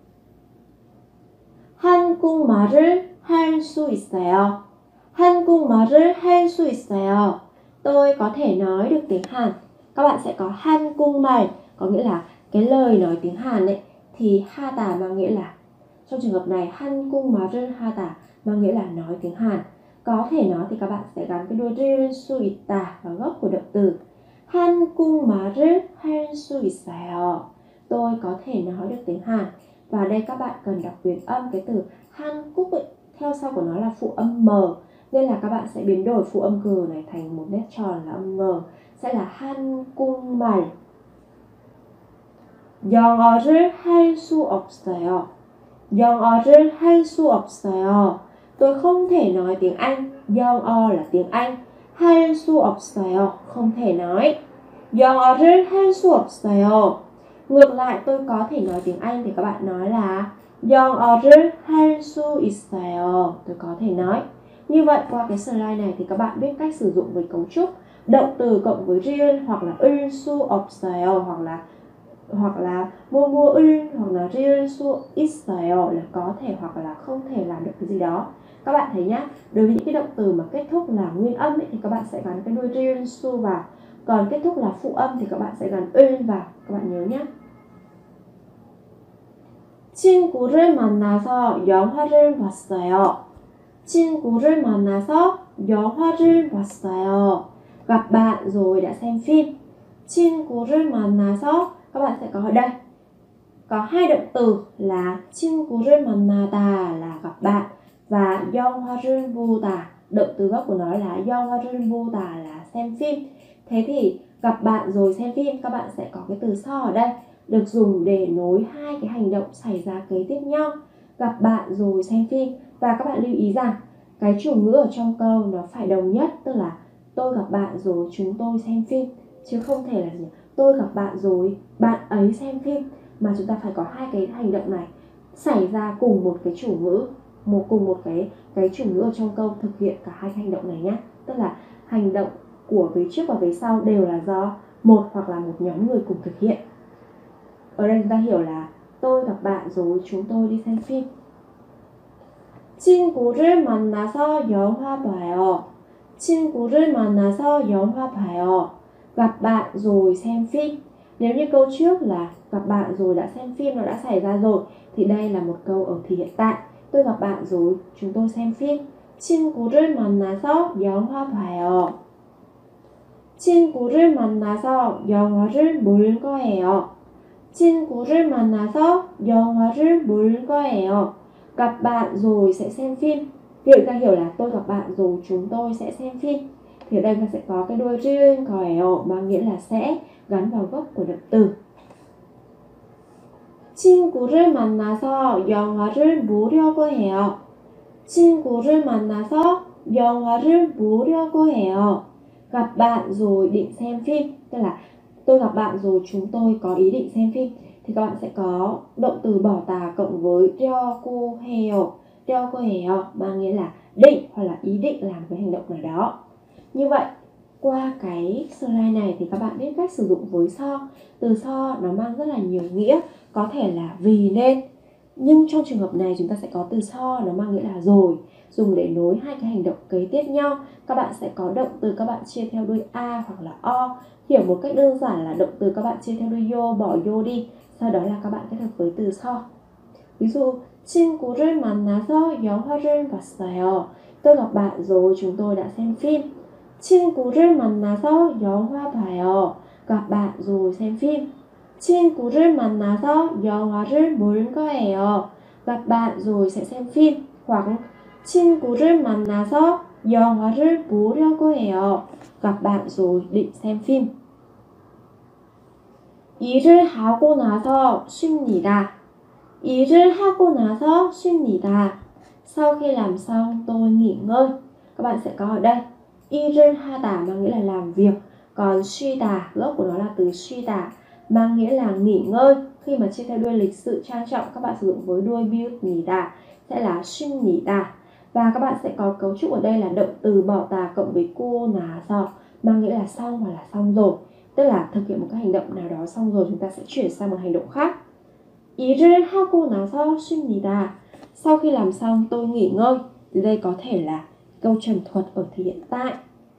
한국말을 할 수 있어요. 한국말을 할 수 있어요. Tôi có thể nói được tiếng Hàn. Các bạn sẽ có 한국말 có nghĩa là cái lời nói tiếng Hàn ấy, thì 하다 mang nghĩa là, trong trường hợp này 한국말을 하다 mang nghĩa là nói tiếng Hàn. Có thể nói thì các bạn sẽ gắn cái đuôi 릴 수 있다 vào gốc của động từ. 한국말을 할 수 있어요. Tôi có thể nói được tiếng Hàn. Và đây các bạn cần đọc biến âm cái từ 한국 ấy, theo sau của nó là phụ âm M, nên là các bạn sẽ biến đổi phụ âm G này thành một nét tròn là âm G, sẽ là 한국말. 영어를 할 수 없어요. 영어를 할 수 없어요. Tôi không thể nói tiếng Anh. 영어 là tiếng Anh. 할 수 없어요 không thể nói. 영어를 할 수 없어요. Ngược lại, tôi có thể nói tiếng Anh thì các bạn nói là 영어를 할 수 있어요. Tôi có thể nói. Như vậy qua cái slide này thì các bạn biết cách sử dụng với cấu trúc động từ cộng với 릴 hoặc là 을 수 없어요 hoặc là hoặc là 뭐뭐을 hoặc là 지을 수 있어요 là có thể hoặc là không thể làm được cái gì đó. Các bạn thấy nhá, đối với những cái động từ mà kết thúc là nguyên âm ấy, thì các bạn sẽ gắn cái đuôi 지을 수 vào, còn kết thúc là phụ âm thì các bạn sẽ gắn 을 vào, các bạn nhớ nhé. 친구를 만나서 영화를 봤어요. 친구를 만나서 영화를 봤어요. Gặp bạn rồi đã xem phim. 친구를 만나서 các bạn sẽ có ở đây có hai động từ là 친구를 만나다 là gặp bạn và 영화를 보다, động từ gốc của nó là 영화를 보다 là xem phim. Thế thì gặp bạn rồi xem phim, các bạn sẽ có cái từ so ở đây, được dùng để nối hai cái hành động xảy ra kế tiếp nhau, gặp bạn rồi xem phim. Và các bạn lưu ý rằng cái chủ ngữ ở trong câu nó phải đồng nhất, tức là tôi gặp bạn rồi chúng tôi xem phim, chứ không thể là gì tôi gặp bạn rồi bạn ấy xem phim, mà chúng ta phải có hai cái hành động này xảy ra cùng một cái chủ ngữ, cùng một cái chủ ngữ ở trong câu thực hiện cả hai hành động này nhé. Tức là hành động của vế trước và vế sau đều là do một hoặc là một nhóm người cùng thực hiện. Ở đây chúng ta hiểu là tôi gặp bạn rồi chúng tôi đi xem phim. 친구를 만나서 영화 봐요. 친구를 만나서 영화 봐요. Gặp bạn rồi xem phim. Nếu như câu trước là gặp bạn rồi đã xem phim, nó đã xảy ra rồi, thì đây là một câu ở thì hiện tại. Tôi gặp bạn rồi chúng tôi xem phim. 친구를 만나서 영화 봐요. 친구를 만나서 영화를 볼 거예요. 친구를 만나서 영화를 볼 거예요. Gặp bạn rồi sẽ xem phim. Ví dụ ta hiểu là tôi gặp bạn rồi chúng tôi sẽ xem phim, thì ở đây ta sẽ có cái đuôi 를 거예요 mang nghĩa là sẽ gắn vào gốc của động từ. 친구를 만나서 영화를 보려고 해요. 친구를 만나서 영화를 보려고 해요. Gặp bạn rồi định xem phim, tức là tôi gặp bạn rồi chúng tôi có ý định xem phim, thì các bạn sẽ có động từ bỏ tà cộng với 려고 해요. 려고 해요 mang nghĩa là định hoặc là ý định làm cái hành động nào đó. Như vậy, qua cái slide này thì các bạn biết cách sử dụng với so. Từ so nó mang rất là nhiều nghĩa, có thể là vì nên, nhưng trong trường hợp này chúng ta sẽ có từ so nó mang nghĩa là rồi, dùng để nối hai cái hành động kế tiếp nhau. Các bạn sẽ có động từ các bạn chia theo đuôi a hoặc là o. Hiểu một cách đơn giản là động từ các bạn chia theo đuôi yo, bỏ yo đi, sau đó là các bạn kết hợp với từ so. Ví dụ 친구를 만나서 영화를 봤어요. Tôi gặp bạn rồi chúng tôi đã xem phim. 친구를 만나서 영화 봐요. Gặp bạn rồi xem phim. 친구를 만나서 영화를 볼 거예요. Gặp bạn rồi sẽ xem phim. Hoặc 친구를 만나서 영화를 보려고 해요. Gặp bạn rồi định xem phim. 일을 하고 나서 쉽니다. 일을 하고 나서 쉽니다. Sau khi làm xong tôi nghỉ ngơi. Các bạn sẽ có ở đây 일을 하다 mang nghĩa là làm việc, còn 쉬다 gốc của nó là từ 쉬다 mang nghĩa là nghỉ ngơi. Khi mà chia theo đuôi lịch sự trang trọng, các bạn sử dụng với đuôi 비읍니다 sẽ là 쉽니다. Và các bạn sẽ có cấu trúc ở đây là động từ bỏ tà cộng với cô 나서 mang nghĩa là xong hoặc là xong rồi, tức là thực hiện một cái hành động nào đó xong rồi chúng ta sẽ chuyển sang một hành động khác. 일을 하고 나서 쉽니다. Sau khi làm xong tôi nghỉ ngơi, thì đây có thể là câu trần thuật ở thì hiện tại.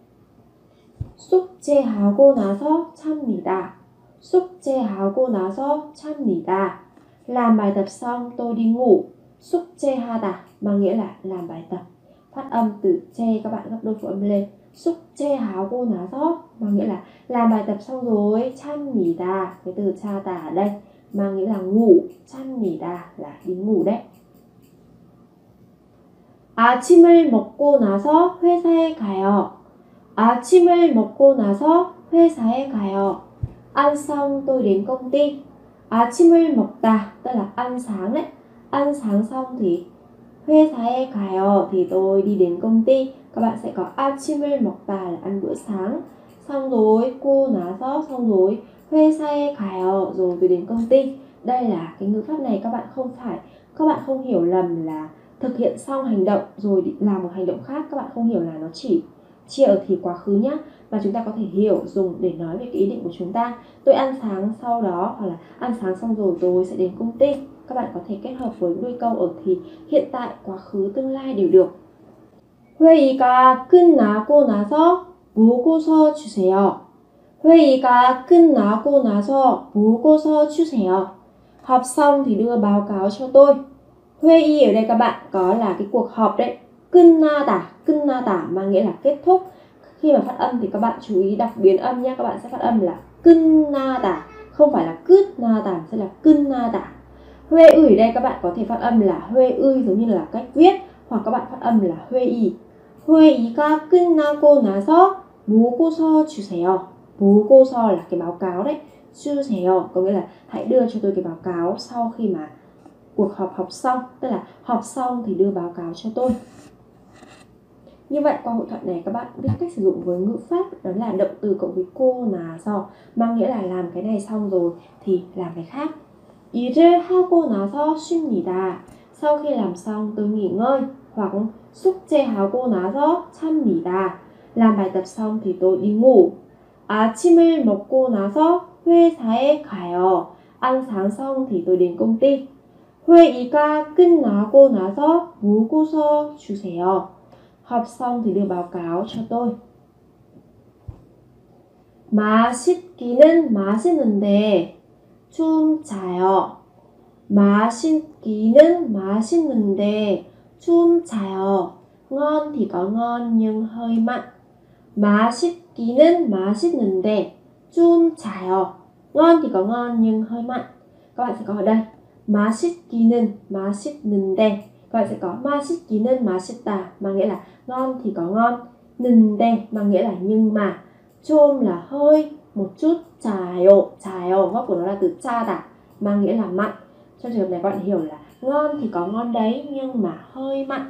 숙제하고 나서 잡니다. 숙제하고 나서 잡니다. Làm bài tập xong tôi đi ngủ. 숙제하다 mang nghĩa là làm bài tập. Phát âm từ che các bạn gấp đôi phụ âm lên. 숙제하고 나서 mang nghĩa là làm bài tập xong rồi. 잡니다, cái từ 자다 ở đây mang nghĩa là ngủ. 잡니다 là đi ngủ đấy. 아침을 먹고 나서 회사에 가요. 아침을 먹고 나서 회사에 가요. Ăn xong tôi đến công ty. 아침을 먹다 tức là ăn sáng đấy. Ăn sáng xong thì 회사에 가요 thì tôi đi đến công ty. Các bạn sẽ có 아침을 먹다 là ăn bữa sáng, xong rồi cô 나서 xong rồi 회사에 가요 rồi tôi đến công ty. Đây là cái ngữ pháp này các bạn không hiểu lầm là thực hiện xong hành động rồi làm một hành động khác. Các bạn không hiểu là nó chỉ chia ở thì quá khứ nhá, và chúng ta có thể hiểu dùng để nói về cái ý định của chúng ta. Tôi ăn sáng sau đó, hoặc là ăn sáng xong rồi tôi sẽ đến công ty. Các bạn có thể kết hợp với đuôi câu ở thì hiện tại, quá khứ, tương lai đều được. 회의가 끝나고 나서 보고서 주세요. 회의가 끝나고 나서 보고서 주세요. Họp xong thì đưa báo cáo cho tôi. 회의 ở đây các bạn có là cái cuộc họp đấy. 끝나다 mang nghĩa là kết thúc. Khi mà phát âm thì các bạn chú ý đọc biến âm nhé. Các bạn sẽ phát âm là 끝나다, không phải là 끝나다, sẽ là 끝나다. 회의 đây các bạn có thể phát âm là 회의 giống như là cách viết, hoặc các bạn phát âm là 회의. 회의가 끝나고 나서 보고서 주세요. 보고서 là cái báo cáo đấy. 주세요 có nghĩa là hãy đưa cho tôi cái báo cáo sau khi mà cuộc họp xong, tức là họp xong thì đưa báo cáo cho tôi. Như vậy qua hội thoại này các bạn biết cách sử dụng với ngữ pháp, đó là động từ cộng với cô 나서, mang nghĩa là làm cái này xong rồi thì làm cái khác. 일을 하고 나서 쉽니다. Sau khi làm xong tôi nghỉ ngơi, hoặc 숙제하고 나서 잡니다. Làm bài tập xong thì tôi đi ngủ. 아침을 먹고 나서 회사에 가요. Ăn sáng xong thì tôi đến công ty. 회의가 끝나고 나서 보고서 주세요. Họp xong thì đưa báo cáo cho tôi. 맛있기는 맛있는데 좀 자요. 맛있기는 맛있는데 좀 자요. Ngon thì có ngon nhưng hơi mặn. 맛있기는 맛있는데 좀 자요. Ngon thì có ngon nhưng hơi mặn. Các bạn sẽ có ở đây 맛있기는 맛있는데, các bạn sẽ có 맛있기는 맛있다 mang nghĩa là ngon thì có ngon, 는데 mang nghĩa là nhưng mà, 좀 là hơi, một chút, 자요 gốc của nó là từ 짜다 mang nghĩa là mặn. Trong trường hợp này các bạn hiểu là ngon thì có ngon đấy nhưng mà hơi mặn.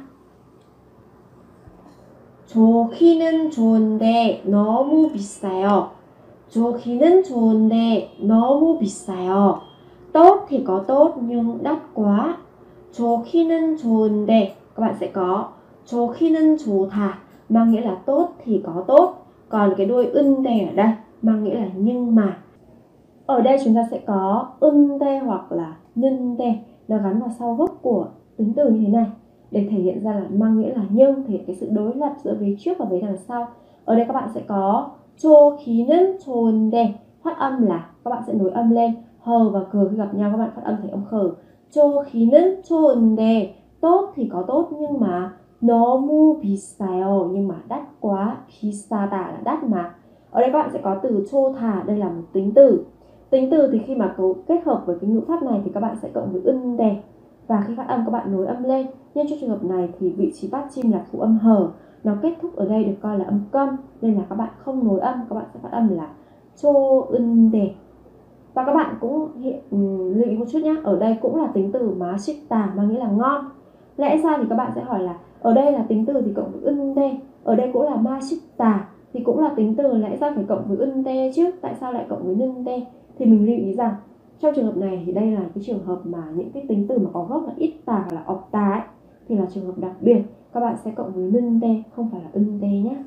좋기는 좋은데 너무 비싸요. 좋기는 좋은데 너무 비싸요. Tốt thì có tốt nhưng đắt quá. 좋기는 좋은데, các bạn sẽ có 좋기는 좋다 mang nghĩa là tốt thì có tốt, còn cái đuôi 은데 ở đây mang nghĩa là nhưng mà. Ở đây chúng ta sẽ có 은데 hoặc là 는데, nó gắn vào sau gốc của tính từ như thế này để thể hiện ra là mang nghĩa là nhưng, thể hiện cái sự đối lập giữa vế trước và vế đằng sau. Ở đây các bạn sẽ có 좋기는 좋은데, phát âm là các bạn sẽ nối âm lên, hờ và cờ khi gặp nhau các bạn phát âm thành âm khờ. 좋기는 좋은데, tốt thì có tốt nhưng mà, 너무 비싸요 nhưng mà đắt quá, 비싸다 là đắt mà. Ở đây các bạn sẽ có từ 좋다, đây là một tính từ. Tính từ thì khi mà kết hợp với cái ngữ pháp này thì các bạn sẽ cộng với 은데, và khi phát âm các bạn nối âm lên. Nhưng trong trường hợp này thì vị trí phát chim là phụ âm hờ, nó kết thúc ở đây được coi là âm câm, nên là các bạn không nối âm, các bạn sẽ phát âm là 좋은데. Và các bạn cũng lưu ý một chút nhé, ở đây cũng là tính từ 맛있다 mang nghĩa là ngon. Lẽ ra thì các bạn sẽ hỏi là ở đây là tính từ thì cộng với 은데, ở đây cũng là 맛있다 thì cũng là tính từ, lẽ ra phải cộng với 은데 chứ, tại sao lại cộng với 는데? Thì mình lưu ý rằng trong trường hợp này thì đây là cái trường hợp mà những cái tính từ mà có gốc là 있다 hoặc là 없다 ấy, thì là trường hợp đặc biệt, các bạn sẽ cộng với 는데, không phải là 은데 nhé.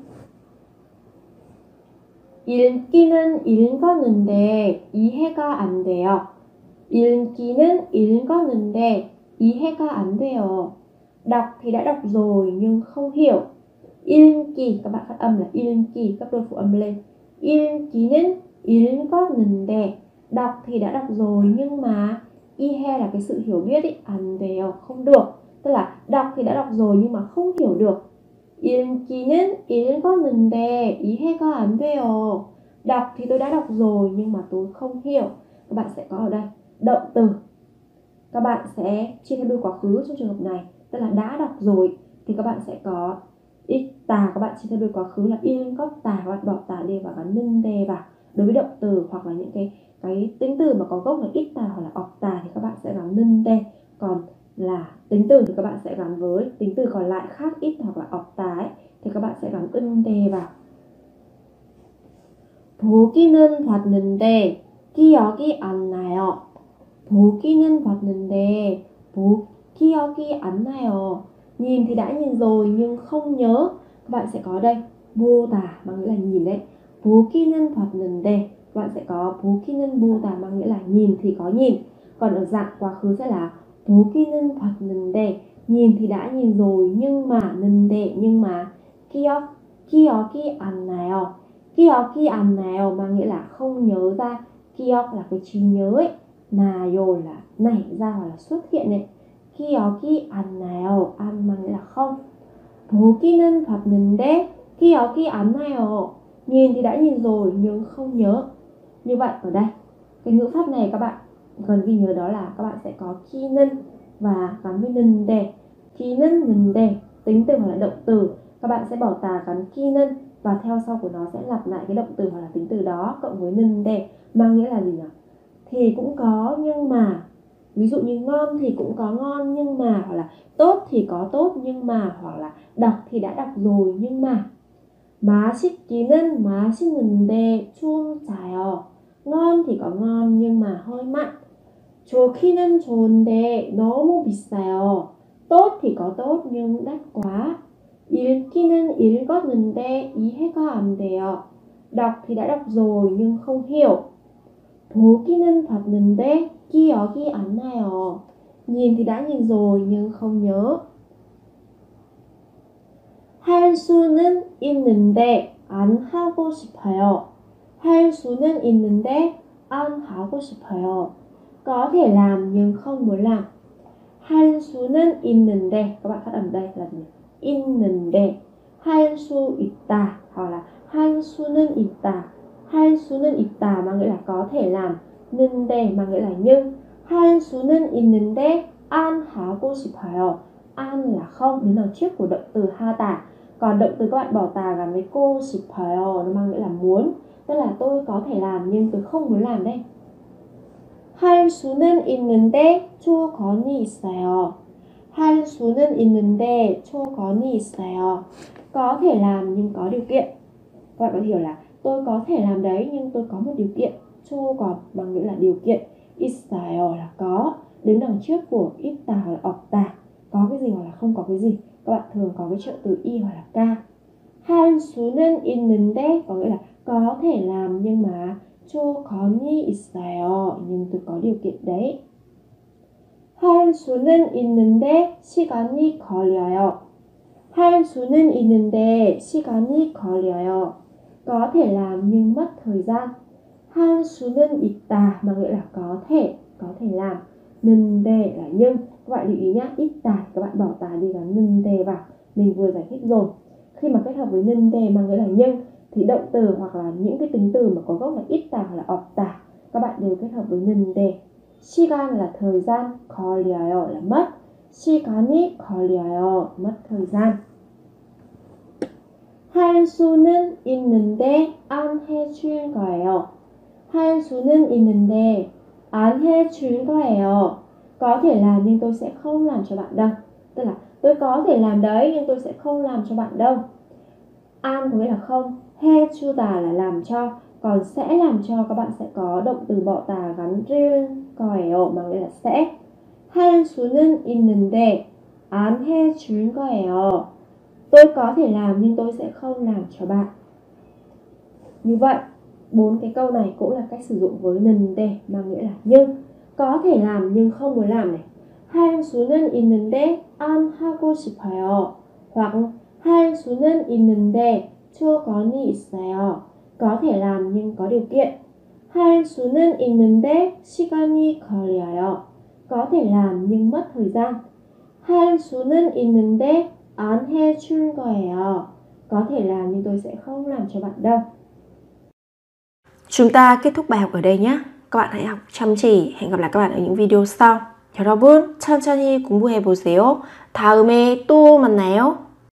읽기는 읽었는데 이해가 안 돼요. 읽기는 읽었는데 이해가 안 돼요. Đọc thì đã đọc rồi nhưng không hiểu. 읽기, các bạn phát âm là 읽기, các đôi phụ âm lên. 읽기는 읽었는데, đọc thì đã đọc rồi nhưng mà, 이해 là cái sự hiểu biết ý, 안 돼요, không được. Tức là đọc thì đã đọc rồi nhưng mà không hiểu được. 읽기는 읽었는데 이해가 안 돼요. Đọc thì tôi đã đọc rồi nhưng mà tôi không hiểu. Các bạn sẽ có ở đây động từ. Các bạn sẽ chia theo đuôi quá khứ trong trường hợp này, tức là đã đọc rồi thì các bạn sẽ có 있다, các bạn chia theo đuôi quá khứ là 읽었다, các bạn bỏ tà đi và gắn 는데 vào. Đối với động từ hoặc là những cái tính từ mà có gốc là 있다 hoặc là 없다 thì các bạn sẽ gắn 는데, còn là tính từ thì các bạn sẽ gắn với tính từ còn lại khác ít hoặc là 없다 ấy, thì các bạn sẽ gắn 은데 vào. 보기는 봤는데 기억이 안 나요. 보기는 봤는데 기억이 안 나요. Nhìn thì đã nhìn rồi nhưng không nhớ. Các bạn sẽ có đây 보다 mang nghĩa là nhìn đấy. 보기는 봤는데 bạn sẽ có 보기는 보다 mang nghĩa là nhìn thì có nhìn. Còn ở dạng quá khứ sẽ là 보기는 봤는데, nhìn thì đã nhìn rồi nhưng mà 는데 nhưng mà 기억이 안 나요. 기억이 안 나요 mang nghĩa là không nhớ ra. 기억 là cái trí nhớ ấy, 나요 là nảy ra hoặc là xuất hiện này. 기억이 안 나요, 안 mang nghĩa là không. 보기는 봤는데 기억이 안 나요. Nhìn thì đã nhìn rồi nhưng không nhớ. Như vậy ở đây cái ngữ pháp này các bạn cần ghi nhớ đó là các bạn sẽ có 키는 và gắn với 는데. 키는 는데 tính từ hoặc là động từ, các bạn sẽ bỏ tà gắn 키는 và theo sau của nó sẽ lặp lại cái động từ hoặc là tính từ đó cộng với 는데 mang nghĩa là gì nhỉ? Thì cũng có nhưng mà. Ví dụ như ngon thì cũng có ngon nhưng mà, hoặc là tốt thì có tốt nhưng mà, hoặc là đọc thì đã đọc rồi nhưng mà. 맛있기는 맛있는데 좀 짜요. Ngon thì có ngon nhưng mà hơi mặn. 좋기는 좋은데 너무 비싸요. Tốt thì có tốt nhưng đắt quá. 읽기는 읽었는데 이해가 안 돼요. Đọc thì đã đọc rồi nhưng không hiểu. 보기는 봤는데 기억이 안 나요. Nhìn thì đã nhìn rồi nhưng không nhớ. 할 수는 있는데 안 하고 싶어요. 할 수는 있는데 안 하고 싶어요. Có thể làm nhưng không muốn làm. 할 수는 있는데, các bạn phát âm đây là gì? 있는데. 할 수 있다 hoặc là 할 수는 있다. 할 수는 있다 mang nghĩa là có thể làm. 는데 mang nghĩa là nhưng. 할 수는 있는데 안 하고 싶어요. an là không đến đằng trước của động từ 하다. Còn động từ các bạn bỏ tà gắn với cô 싶어요, nó mang nghĩa là muốn. Tức là tôi có thể làm nhưng tôi không muốn làm đây. 할 수는 있는데 조건이 있어요. 할 수는 있는데 조건이 있어요. Có thể làm nhưng có điều kiện. Các bạn có hiểu là tôi có thể làm đấy nhưng tôi có một điều kiện. 조건 bằng nghĩa là điều kiện. 있어요 là có. Đứng đằng trước của 있다 hoặc là 없다. Có cái gì hoặc là không có cái gì. Các bạn thường có cái trợ từ y hoặc là ca. 할 수는 있는데 có nghĩa là có thể làm nhưng mà 조건이 있어요. Nhưng tôi có điều kiện đấy. 할 수는 있는데 시간이 걸려요. 할 수는 있는데 시간이 걸려요. Có thể làm nhưng mất thời gian. 할 수는 있다 mà nghĩa là có thể làm. 는데 là nhưng. Các bạn lưu ý nhá, 있다 các bạn bỏ tà đi gắn 는데 vào. Mình vừa giải thích rồi. Khi mà kết hợp với 는데 mang nghĩa là nhưng thì động từ hoặc là những cái tính từ mà có gốc là 있다 hoặc là 없다 các bạn đều kết hợp với 는데. 시간 là thời gian, 걸려요 là mất. 시간이 걸려요 mất thời gian. 할 수는 있는데 안 해줄 거예요. 할 수는 있는데 안 해줄 거예요. Có thể làm nhưng tôi sẽ không làm cho bạn đâu. Tức là tôi có thể làm đấy nhưng tôi sẽ không làm cho bạn đâu. An có nghĩa là không, 해주다 là làm cho, còn sẽ làm cho các bạn sẽ có động từ bỏ tà gắn riêng 거예요 mà nghĩa là sẽ. 할 수는 있는데 안 해줄 거예요. Tôi có thể làm nhưng tôi sẽ không làm cho bạn. Như vậy, 4 cái câu này cũng là cách sử dụng với 는데 mang nghĩa là nhưng. Có thể làm nhưng không muốn làm này. 할 수는 있는데 안 하고 싶어요. Hoặc 할 수는 있는데 조건이 있어요. Có thể làm nhưng có điều kiện. 할 수는 있는데 시간이 걸려요. Có thể làm nhưng mất thời gian. 할 수는 있는데 안 해줄 거예요. Có thể làm nhưng tôi sẽ không làm cho bạn đâu. Chúng ta kết thúc bài học ở đây nhé. Các bạn hãy học chăm chỉ. Hẹn gặp lại các bạn ở những video sau. 여러분 천천히 공부해보세요. 다음에 또 만나요.